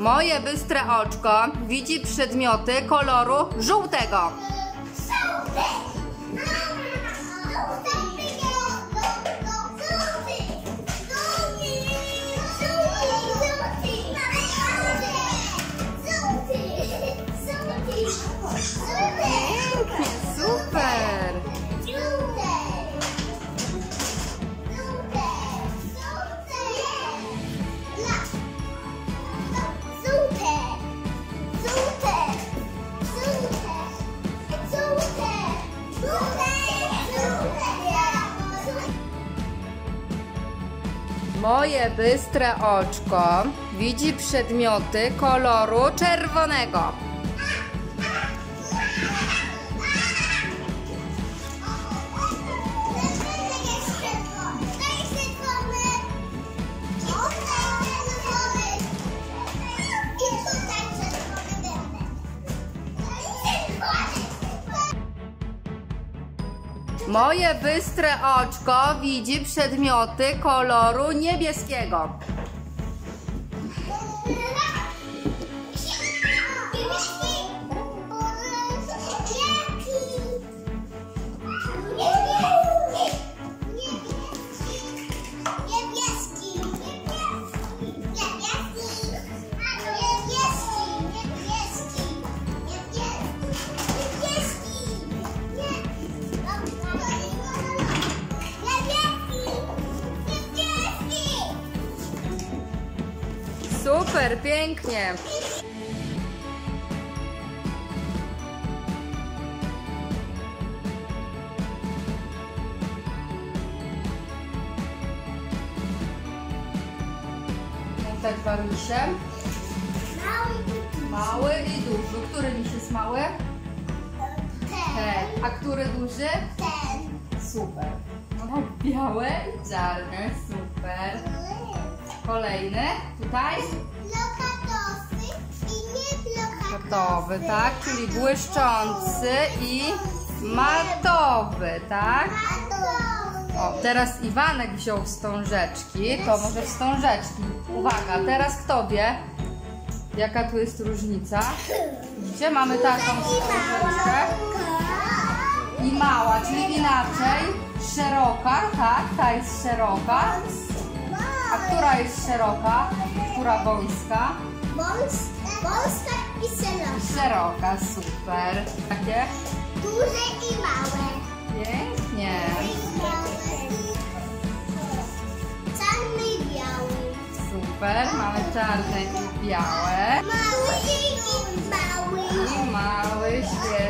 Moje bystre oczko widzi przedmioty koloru żółtego. Pięknie, super! Moje bystre oczko widzi przedmioty koloru czerwonego. Moje bystre oczko widzi przedmioty koloru niebieskiego. Super, pięknie. Te dwa misie. Mały i duży. Który miś jest mały? Ten. A który duży? Ten. Super. O, białe i czarne. Super. Kolejny. Tutaj? Lokatowy i Matowy, tak? Czyli błyszczący i matowy, tak? O, teraz Iwanek wziął wstążeczki, to może wstążeczki. Uwaga, teraz kto wie, jaka tu jest różnica? Widzicie, mamy taką wstążeczkę i mała, czyli inaczej, szeroka, tak? Ta jest szeroka. A która jest szeroka? Która wąska? Wąska i szeroka. Szeroka, super. Takie? Duże i małe. Pięknie. Czarny i biały. Super, mamy czarne i białe. Mały i mały. I mały, świetnie.